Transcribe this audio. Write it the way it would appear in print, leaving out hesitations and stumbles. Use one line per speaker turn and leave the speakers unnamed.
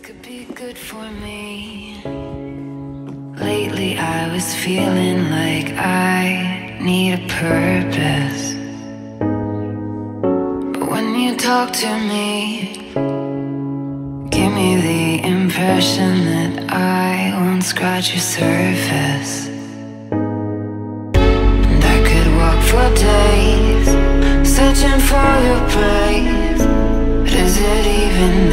could be good for me. Lately I was feeling like I need a purpose. But when you talk to me, give me the impression that I won't scratch your surface. And I could walk for days, searching for your praise. But is it even